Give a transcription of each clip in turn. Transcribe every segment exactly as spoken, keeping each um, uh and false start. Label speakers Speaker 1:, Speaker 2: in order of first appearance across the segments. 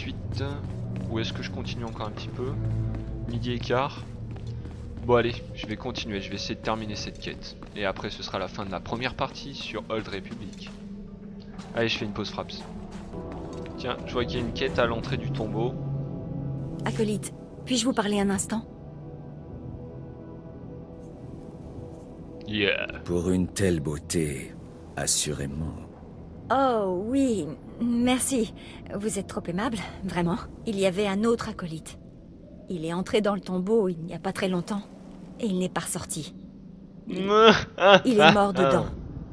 Speaker 1: suite. Ou est-ce que je continue encore un petit peu? Midi et quart. Bon allez, je vais continuer, je vais essayer de terminer cette quête. Et après ce sera la fin de la première partie sur Old Republic. Allez, je fais une pause fraps. Tiens, je vois qu'il y a une quête à l'entrée du tombeau.
Speaker 2: Acolyte, puis-je vous parler un instant?
Speaker 1: Yeah.
Speaker 3: Pour une telle beauté, assurément.
Speaker 2: Oh oui, merci. Vous êtes trop aimable, vraiment. Il y avait un autre acolyte. Il est entré dans le tombeau il n'y a pas très longtemps. Et il n'est pas ressorti. Il, il est mort dedans.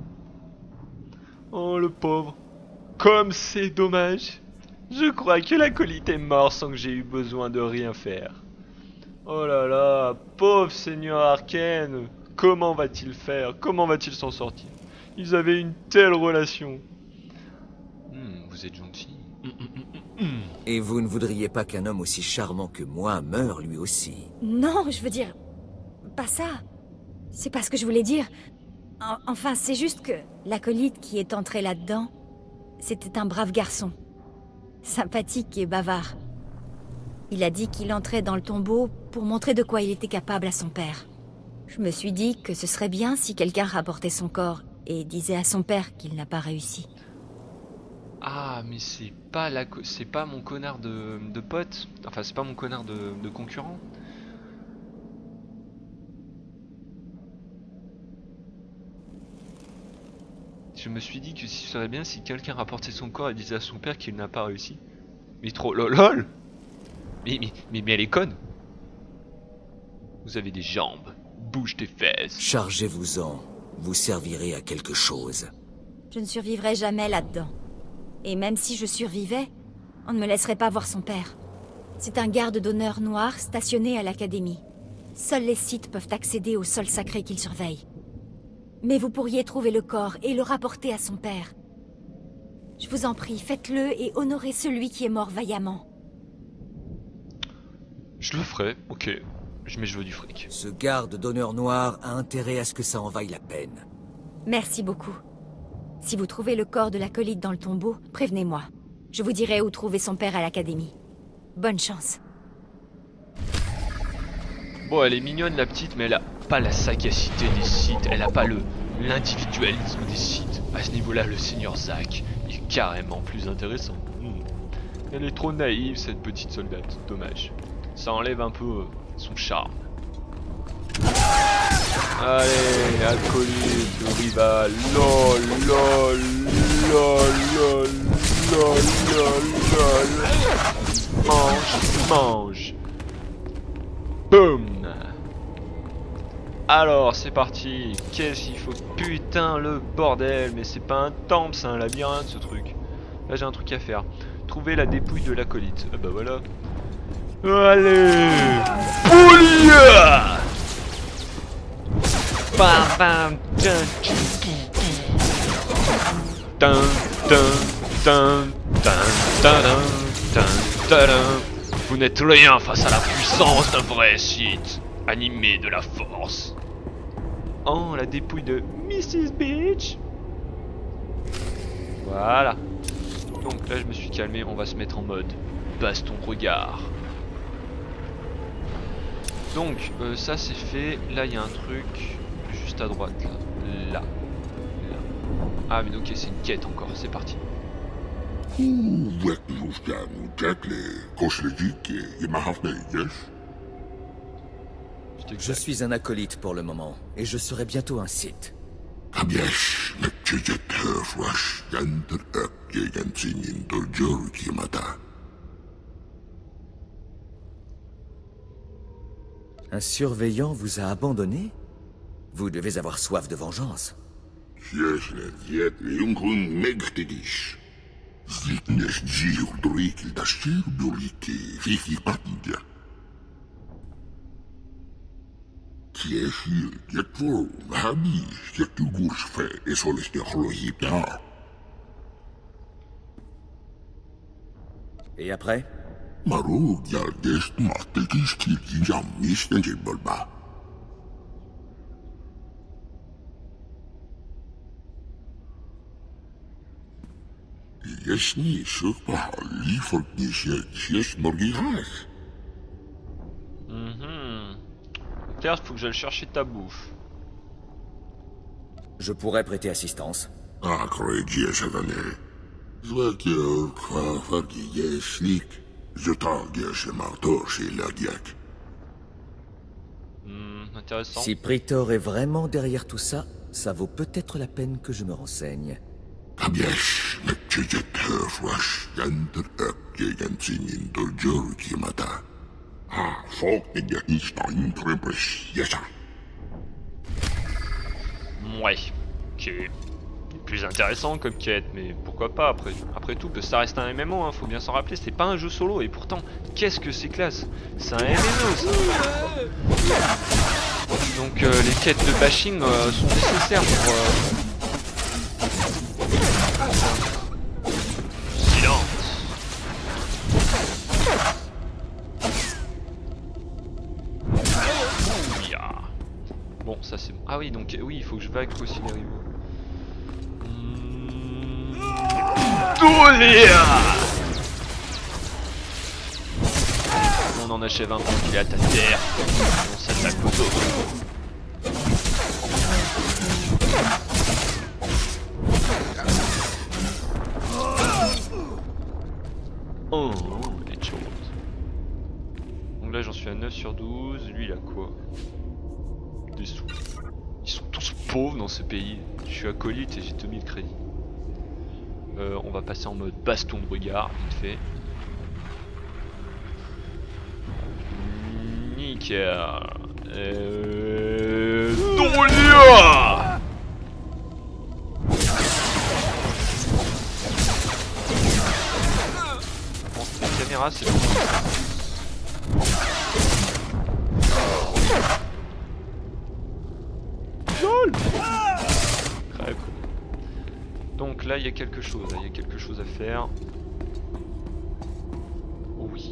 Speaker 1: Oh le pauvre. Comme c'est dommage. Je crois que l'acolyte est mort sans que j'ai eu besoin de rien faire. Oh là là, pauvre Seigneur Arcane. Comment va-t-il faire? Comment va-t-il s'en sortir? Ils avaient une telle relation. Hmm, vous êtes gentil.
Speaker 3: Et vous ne voudriez pas qu'un homme aussi charmant que moi meure lui aussi?
Speaker 2: Non, je veux dire... Pas ça. C'est pas ce que je voulais dire. En, enfin, c'est juste que l'acolyte qui est entré là-dedans, c'était un brave garçon. Sympathique et bavard. Il a dit qu'il entrait dans le tombeau pour montrer de quoi il était capable à son père. Je me suis dit que ce serait bien si quelqu'un rapportait son corps et disait à son père qu'il n'a pas réussi.
Speaker 1: Ah, mais c'est pas la, c'est pas mon connard de, de pote. Enfin, c'est pas mon connard de, de concurrent. Je me suis dit que ce serait bien si quelqu'un rapportait son corps et disait à son père qu'il n'a pas réussi. Mais trop lol. Mais, mais, mais, mais elle est conne. Vous avez des jambes. Bouge tes fesses.
Speaker 3: Chargez-vous-en. Vous servirez à quelque chose.
Speaker 2: Je ne survivrai jamais là-dedans. Et même si je survivais, on ne me laisserait pas voir son père. C'est un garde d'honneur noir stationné à l'académie. Seuls les Sith peuvent accéder au sol sacré qu'il surveille. Mais vous pourriez trouver le corps et le rapporter à son père. Je vous en prie, faites-le et honorez celui qui est mort vaillamment.
Speaker 1: Je le ferai, ok. Mais je veux du fric.
Speaker 3: Ce garde d'honneur noir a intérêt à ce que ça en vaille la peine.
Speaker 2: Merci beaucoup. Si vous trouvez le corps de l'acolyte dans le tombeau, prévenez-moi. Je vous dirai où trouver son père à l'académie. Bonne chance.
Speaker 1: Bon, elle est mignonne la petite, mais elle a pas la sagacité des Sith. Elle a pas le l'individualisme des Sith. À ce niveau-là, le Seigneur Zack est carrément plus intéressant. Hmm. Elle est trop naïve, cette petite soldate. Dommage. Ça enlève un peu euh, son charme. Allez, acolyte, rival. Lol, lol, lol, lol, lol, lol, lol. Mange, mange. Boum. Alors, c'est parti. Qu'est-ce qu'il faut? Putain, le bordel. Mais c'est pas un temple, c'est un labyrinthe, ce truc. Là, j'ai un truc à faire. Trouver la dépouille de l'acolyte. Ah bah voilà. Allez. Poulia. Bam bam. Dun dun dun dun dun dun dun dun. Vous n'êtes rien face à la puissance d'un vrai Sith, animé de la force. Oh, la dépouille de missus Bitch. Voilà. Donc là, je me suis calmé, on va se mettre en mode baston regard. Donc, euh, ça c'est fait. Là, il y a un truc juste à droite, là. Là. Là. Ah, mais ok, c'est une quête encore, c'est parti.
Speaker 3: Je suis un acolyte pour le moment, et je serai bientôt un Sith. Un surveillant vous a abandonné? Vous devez avoir soif de vengeance. Et après?
Speaker 1: Mhm. Claire, faut que j'aille chercher ta bouffe.
Speaker 3: Je pourrais prêter assistance.
Speaker 1: Hmm, intéressant.
Speaker 3: Si Pritor est vraiment derrière tout ça, ça vaut peut-être la peine que je me renseigne.
Speaker 1: Ouais, ok. Plus intéressant comme quête, mais pourquoi pas après, après tout, ça reste un M M O, hein, faut bien s'en rappeler, c'est pas un jeu solo, et pourtant, qu'est-ce que c'est classe. C'est un M M O ça. Donc euh, les quêtes de bashing euh, sont nécessaires pour... Euh... Silence. Ouya. Bon, ça c'est bon. Ah oui, donc oui, il faut que je vague aussi les rivaux. On en achève un pendant qu'il est à ta terre. On s'attaque au dos. Oh, des choses. Donc là j'en suis à neuf sur douze. Lui il a quoi? Des sous. Ils sont tous pauvres dans ce pays. Je suis acolyte et j'ai deux mille crédits. Euh, on va passer en mode baston de regard, vite fait. Nickel. Euh... Dolia. Bon, la caméra c'est bon. LOL. Crève. Donc là il y a quelque chose, il y a quelque chose à faire. Oh oui.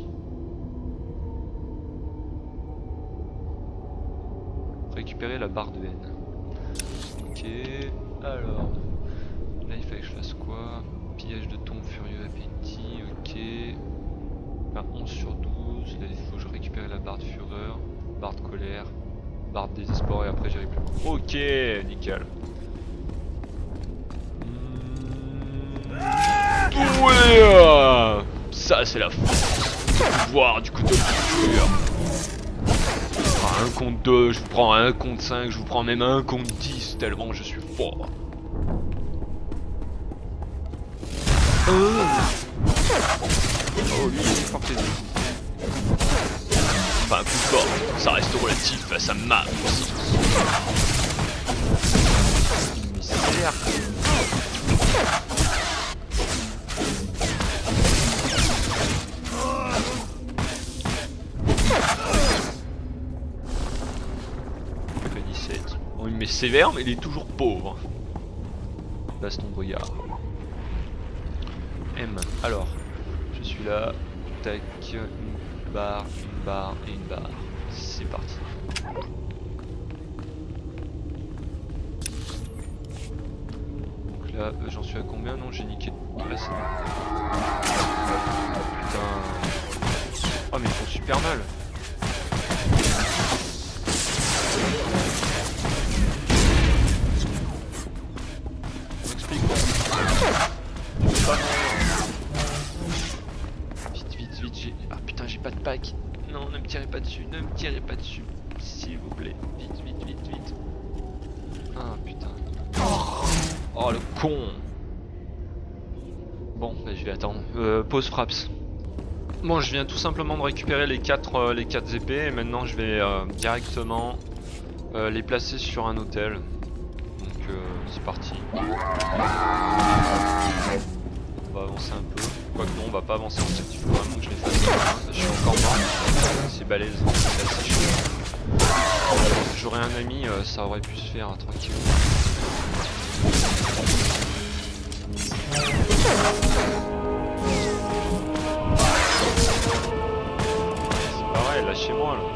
Speaker 1: Récupérer la barre de haine. Ok, alors. Là il fallait que je fasse quoi? Pillage de tombe furieux appétit, ok. Enfin, onze sur douze, là il faut que je récupère la barre de fureur, barre de colère, barre de désespoir et après j'irai plus. Ok, nickel. Ouais, ça c'est la force. Le pouvoir du couteau de futur. Je prends un contre deux, je vous prends un contre cinq, je vous prends même un contre dix tellement je suis fort. Oh, oh lui il est fort plaisir. Enfin plus fort, ça reste relatif face à ma puissance. Mais c'est on lui met sévère mais il est toujours pauvre. Baston de regard. M. Alors, je suis là. Tac, une barre, une barre et une barre. C'est parti. Donc là, euh, j'en suis à combien? Non, j'ai niqué. Là, c'est bon. Putain. Oh, mais ils font super mal. Vite, vite, vite, j'ai... Ah putain, j'ai pas de pack. Non, ne me tirez pas dessus, ne me tirez pas dessus. S'il vous plaît. Vite, vite, vite, vite. Ah putain. Oh le con. Bon, bah, je vais attendre. Euh, pause fraps. Bon, je viens tout simplement de récupérer les quatre euh, les quatre épées et maintenant je vais euh, directement euh, les placer sur un hôtel. Donc euh, c'est parti. On va avancer un peu. Quoique non, on va pas avancer en fait, il faut vraiment que je les fasse. Je suis encore mort. C'est balèze, c'est assez chaud. J'aurais un ami, euh, ça aurait pu se faire tranquille. C'est pareil, lâchez-moi là.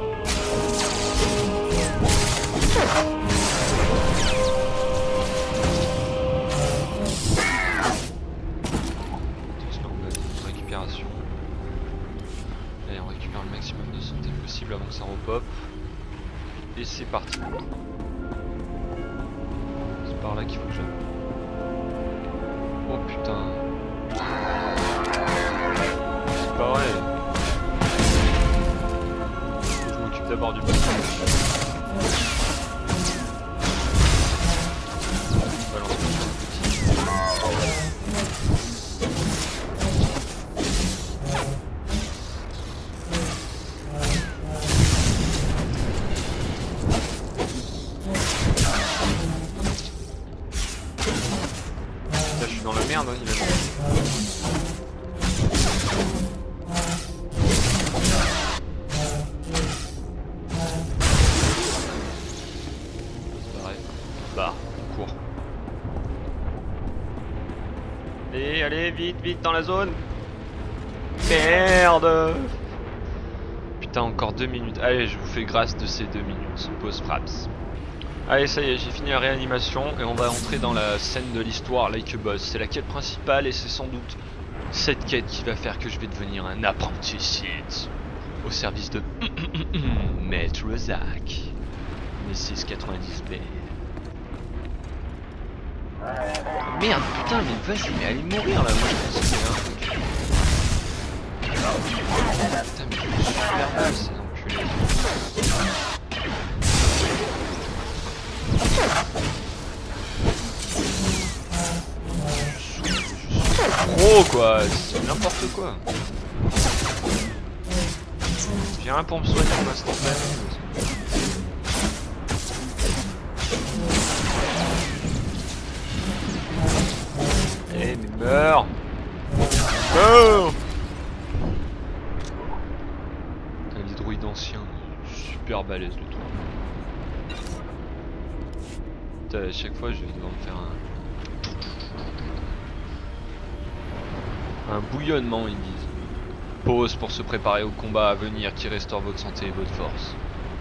Speaker 1: récupère le maximum de santé possible avant que ça repop. Et c'est parti. C'est par là qu'il faut que j'aille. Oh putain. C'est pas vrai. Je m'occupe d'abord du bâtiment. Merde, il est mort. C'est pareil. Bah, on court. Allez, allez, vite, vite dans la zone. Merde. Putain, encore deux minutes. Allez, je vous fais grâce de ces deux minutes. Pause fraps. Allez, ça y est, j'ai fini la réanimation et on va entrer dans la scène de l'histoire Like a Boss. C'est la quête principale et c'est sans doute cette quête qui va faire que je vais devenir un apprenti Sith au service de Maître Zach. six quatre-vingt-dix B. Oh, merde, putain, mais vas-y, mais allez mourir là, moi je pense que c'est un truc. Putain, mais je suis super mal ces enculés. Gros quoi, c'est n'importe quoi. J'ai rien pour me soigner en instant même. Eh mais meurs. Meurs. Putain, les droïdes anciens, super balèze le truc. Putain, à chaque fois je vais devoir me faire un... Un bouillonnement, ils disent. Pause pour se préparer au combat à venir qui restaure votre santé et votre force.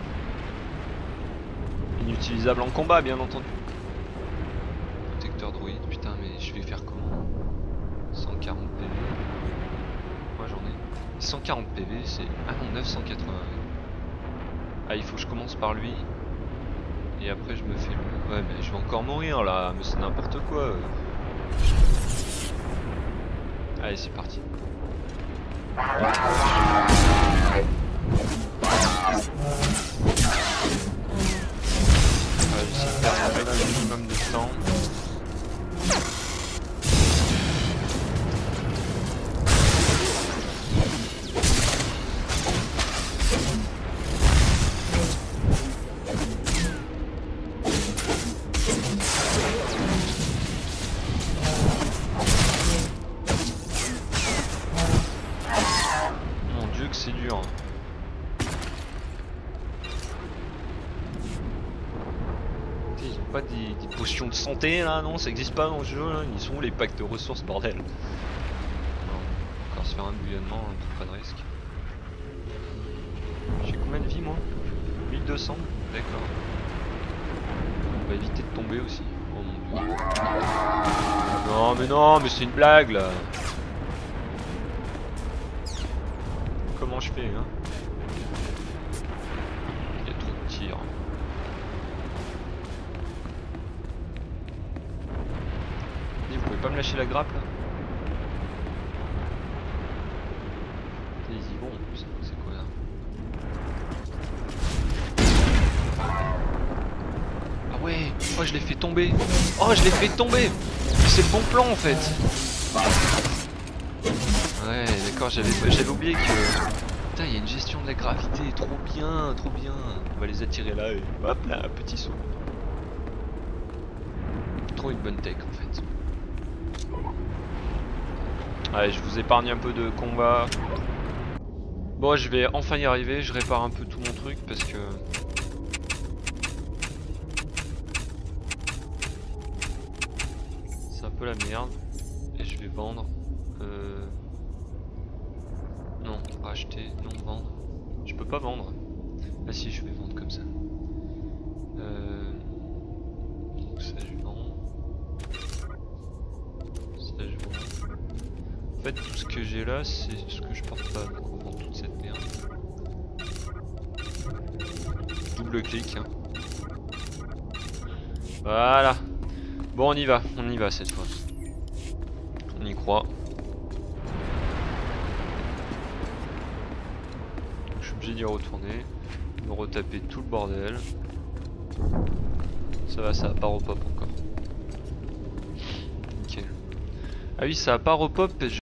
Speaker 1: Inutilisable en combat, bien entendu. Protecteur droïde, putain, mais je vais faire comment? cent quarante P V. Moi j'en ai. cent quarante P V, c'est. Ah non, neuf cent quatre-vingts. Ah, il faut que je commence par lui. Et après je me fais le. Ouais, mais je vais encore mourir là, mais c'est n'importe quoi. Allez, c'est parti. Ouais, j'essaie de faire avec le minimum de temps. C'est dur. Ils ont pas des, des potions de santé là, non, ça existe pas dans le jeu là. Ils sont où les packs de ressources, bordel? Non, encore se faire un bouillonnement, hein, pas de risque. J'ai combien de vie moi? mille deux cents, d'accord. On va éviter de tomber aussi. Oh mon dieu. Non mais non, mais c'est une blague là. Comment je fais hein? Il y a trop de tirs. Et vous pouvez pas me lâcher la grappe là? Ils y vont, c'est quoi là? Ah ouais! Oh je l'ai fait tomber! Oh je l'ai fait tomber! C'est le bon plan en fait! Ouais, d'accord, j'avais j'avais oublié que... Putain, il y a une gestion de la gravité, trop bien, trop bien. On va les attirer là et hop là, petit saut. Trop une bonne tech en fait. Allez, je vous épargne un peu de combat. Bon, je vais enfin y arriver, je répare un peu tout mon truc parce que... C'est un peu la merde. Et je vais vendre. Euh... Non, racheter, non vendre. Je peux pas vendre. Ah si, je vais vendre comme ça. Euh... Donc ça je vends. Ça je vends. En fait tout ce que j'ai là c'est ce que je porte pas. Donc on vend toute cette merde. double clic. Hein. Voilà. Bon, on y va, on y va cette fois. On y croit. Je suis obligé d'y retourner. De retaper tout le bordel. Ça va, ça va pas repop encore. Nickel. Ah oui, ça va pas repop.